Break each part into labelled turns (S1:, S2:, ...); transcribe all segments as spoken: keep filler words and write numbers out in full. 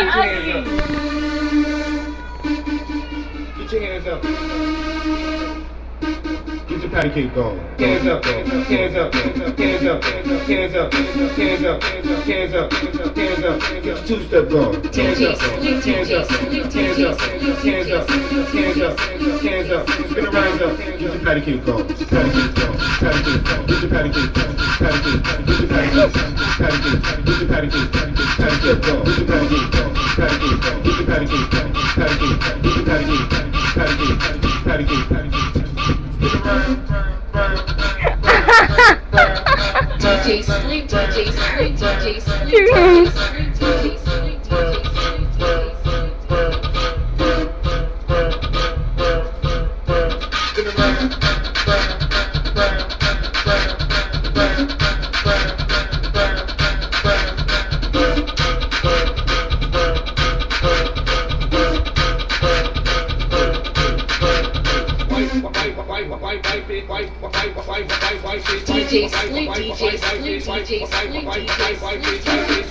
S1: Get your hands up. Get your patty cake going. Hands up, hands up, hands up, hands up, hands up, hands up, hands up, hands up, hands up, get your two-step going. Hands up, hands up, hands up, hands up, hands up, hands up, spin around up. Get your patty cake going. Patty cake going. Patty cake going. Get your patty cake going. Patty cake. Get your patty cake. Patty cake. Get your patty cake. Patty cake going. Get your patty cake going. Patty cake going. Get your patty cake. Patty cake. Get your patty cake. Patty cake. Patty cake. Patty cake.
S2: D J Sleep, D J Sleep, D J Sleep, D J Sleep, D J Sleep, D J D J Sleep, D J Sleep, D J Sleep,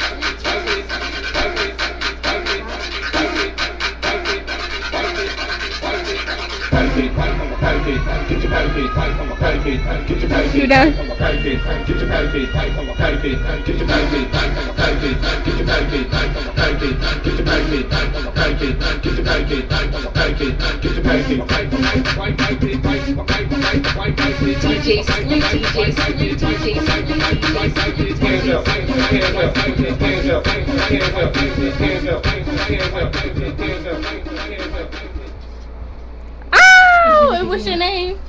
S3: You done?
S2: D J Sleep, D J Sleep, D J Sleep,
S1: hands up, hands up, hands up, hands up, hands up, hands up, hands up, hands up.
S3: Oh, what's your name?